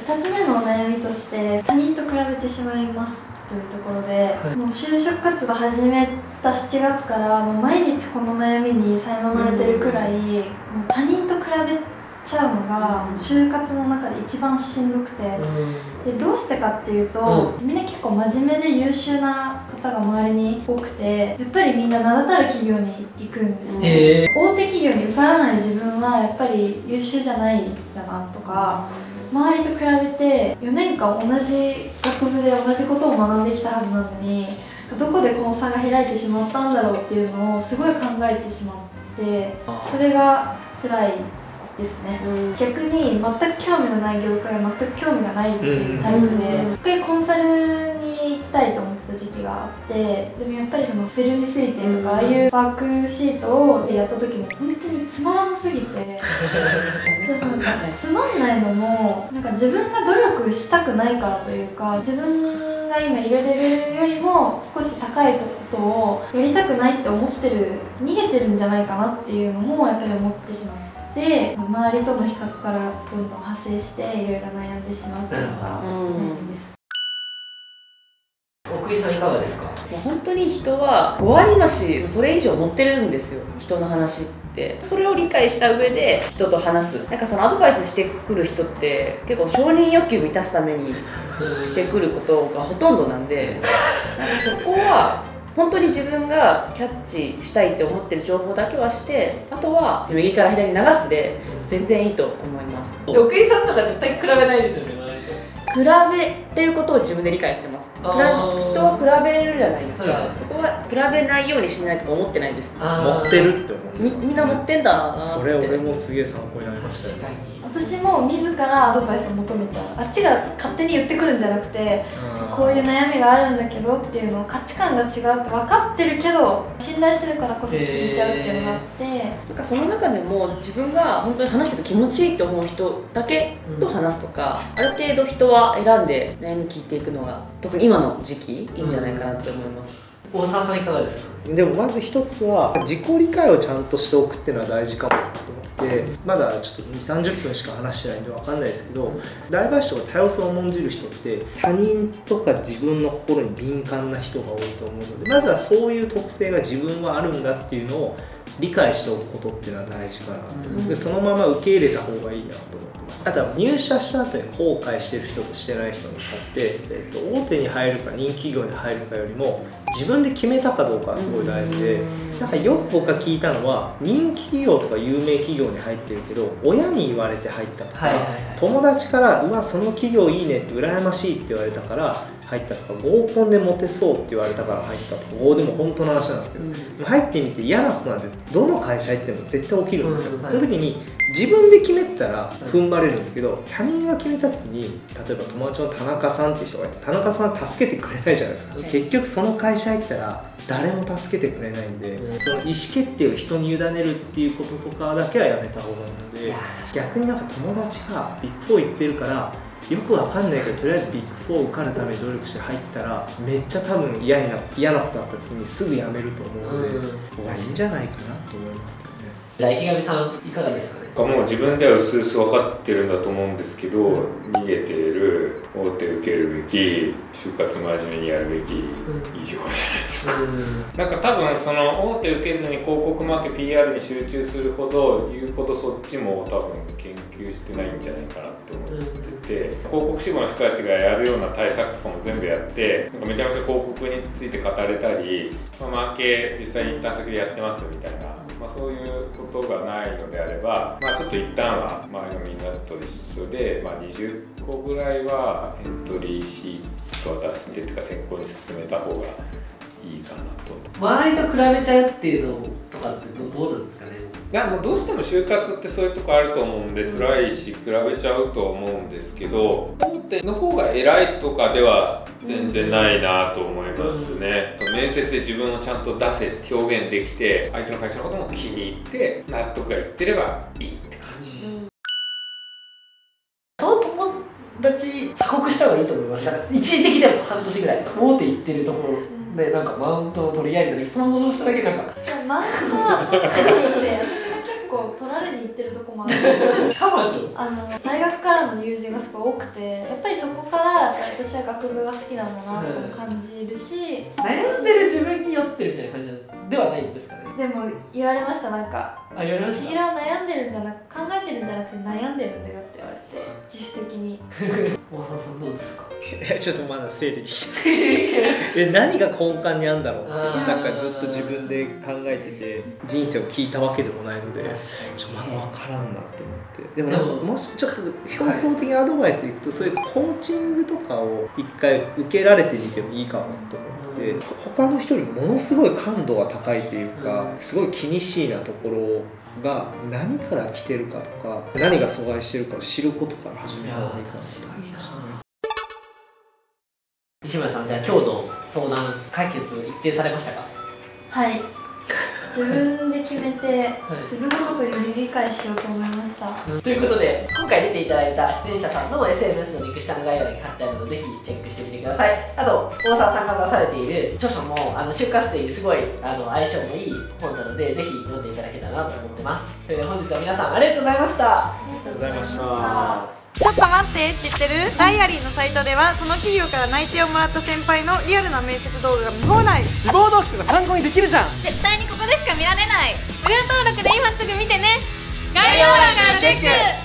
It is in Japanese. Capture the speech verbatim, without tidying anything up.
ふたつめのお悩みとして他人と比べてしまいますというところで、はい、もう就職活動始めたしちがつからもう毎日この悩みに苛まれてるくらい、うん、もう他人と比べちゃうのが就活の中で一番しんどくて、うん、でどうしてかっていうと、うん、みんな結構真面目で優秀な方が周りに多くて、やっぱりみんな名だたる企業に行くんですね、えー、大手企業に受からない自分はやっぱり優秀じゃないんだなとか、周りと比べてよねんかん同じ学部で同じことを学んできたはずなのに、どこでこの差が開いてしまったんだろうっていうのをすごい考えてしまって、それが辛いですね、うん、逆に全く興味のない業界は全く興味がないっていうタイプで、一回コンサルに行きたいと思ってた時期があって、でもやっぱりそのフィルム推定とかああいうワークシートをやった時も本当につまらなすぎてじゃあそのつまんないのもなんか自分が努力したくないからというか、自分が今いるレベルよりも少し高いことをやりたくないって思ってる、逃げてるんじゃないかなっていうのもやっぱり思ってしまって。で周りとの比較からどんどん派生していろいろ悩んでしまうっていうのが悩みです。 奥井さんいかがですか？ 本当に人はご割増しそれ以上持ってるんですよ、人の話って。それを理解した上で人と話す、なんかそのアドバイスしてくる人って結構承認欲求を満たすためにしてくることがほとんどなんで、なんかそこは本当に自分がキャッチしたいって思ってる情報だけはして、あとは右から左に流すで全然いいと思います。 奥井さんとか絶対比べないですよね、 比べてることを自分で理解してます。人は比べるじゃないですか。そこは比べないようにしないとか思ってないです。 持ってるって思う。 みみんな持ってんだなって。 それ俺もすげえ参考になりましたよ。 私も自らアドバイスを求めちゃう。あっちが勝手に言ってくるんじゃなくて、こういう悩みがあるんだけどっていうのを価値観が違うって分かってるけど信頼してるからこそ聞いちゃうっていうのがあって、 なんかその中でも自分が本当に話してて気持ちいいと思う人だけと話すとか、うん、ある程度人は選んで悩み聞いていくのが特に今の時期いいんじゃないかなって思います。 うん、大沢さんいかがですか？ でもまず一つは自己理解をちゃんとしておくっていうのは大事かもなと思ってて、まだちょっとにじゅうさんじゅっぷんしか話してないんで分かんないですけど、大林とか多様性を重んじる人って他人とか自分の心に敏感な人が多いと思うので、まずはそういう特性が自分はあるんだっていうのを理解しておくことっていうのは大事かなと、うん、でそのまま受け入れた方がいいなと思ってます。あとは入社した後に後悔してる人としてない人の差って、えっと、大手に入るか人気企業に入るかよりも自分で決めたかどうかはすごい大事で、なんかよく僕が聞いたのは人気企業とか有名企業に入ってるけど親に言われて入ったとか、友達からうわその企業いいねって羨ましいって言われたから入ったとか、合コンでモテそうって言われたから入ったとか、おでも本当の話なんですけど、うん、入ってみて嫌なことなんてどの会社行っても絶対起きるんですよ、うんはい、その時に自分で決めたら踏ん張れるんですけど、他人が決めた時に例えば友達の田中さんっていう人がいて田中さん助けてくれないじゃないですか、はい、結局その会社行ったら誰も助けてくれないんで、うん、その意思決定を人に委ねるっていうこととかだけはやめた方がいいので、逆になんか友達がビッグフォー行ってるからよくわかんないけどとりあえずビッグフォー受かるために努力して入ったらめっちゃ多分嫌にな嫌なことあった時にすぐ辞めると思うので、うん、いいんじゃないかなと思いますけどね。 じゃあ池上さんいかがですかね？ もう自分では薄々分かってるんだと思うんですけど、うん、逃げている、大手受けるべき、就活真面目にやるべき以上じゃないですか、うん、なんか多分その大手受けずに広告マーケ ピーアール に集中するほど言うほどそっちも多分研究してないんじゃないかなって思ってて、うん、広告志望の人たちがやるような対策とかも全部やってなんかめちゃめちゃ広告について語れたり、まあ、マーケ実際にインターン先でやってますみたいな、まあ、そういうことがないのであれば、まあ、ちょっと一旦は周りのみんなと一緒で、まあ、にじゅっこぐらいはエントリーシートを出してとか選考に進めた方がいいかなと。 周りと比べちゃうっていうのとかってどうなんですかね？ いやもうどうしても就活ってそういうとこあると思うんで辛いし比べちゃうと思うんですけど、大手の方が偉いとかでは全然ないなと思いますね、うん、面接で自分をちゃんと出せって表現できて相手の会社のことも気に入って納得がいってればいいって感じ、うん、 その友達鎖国した方がいいと思います。一時的でも半年ぐらい大手行ってるところでなんかマウントを取り合いのに質問をしただけなんかマウントは取ってなくて私が結構取られに行ってるとこもあるんですカマチョあの大学からの友人がすごい多くて、やっぱりそこからやっぱり私は学部が好きなんだなとも感じるし、 悩んでる自分に酔ってるみたいな感じではないんですかね。 でも言われました。なんかあ、言われました。 千尋は悩んでるんじゃなく考えてるんじゃなくて悩んでるんだよって言われて、自主的に大沢さんどうですか？ ちょっとまだ整理できてえ何が根幹にあるんだろうってさっきからずっと自分で考えてて、人生を聞いたわけでもないのでちょっとまだ分からんなと思って。でもなんかもしちょっと表層的なアドバイスいくと、そういうコーチングとかを一回受けられてみてもいいかなと思って、他の人よりものすごい感度が高いというか、すごい気にしいなところが何から来てるかとか、何が阻害してるかを知ることから始めた方がいいかなと思いましたね。 西村さん、じゃあ今日の相談解決一定されましたか？ はい、自分で決めて、自分のことをより理解しようと思いました、 うん、ということで今回出ていただいた出演者さんの エスエヌエス のリンク下の概要欄に貼ってあるのでぜひチェックしてみてください。あと大沢さんが出されている著書もあの就活生にすごいあの相性のいい本なのでぜひ読んでいただけたらなと思ってます。それでは本日は皆さんありがとうございました。 ありがとうございました。 ちょっと待って、知ってる？ダイアリーのサイトではその企業から内定をもらった先輩のリアルな面接動画が見放題。 志望動機とか参考にできるじゃん。 絶対にここでしか見られない。 無料登録で今すぐ見てね。概要欄からチェック。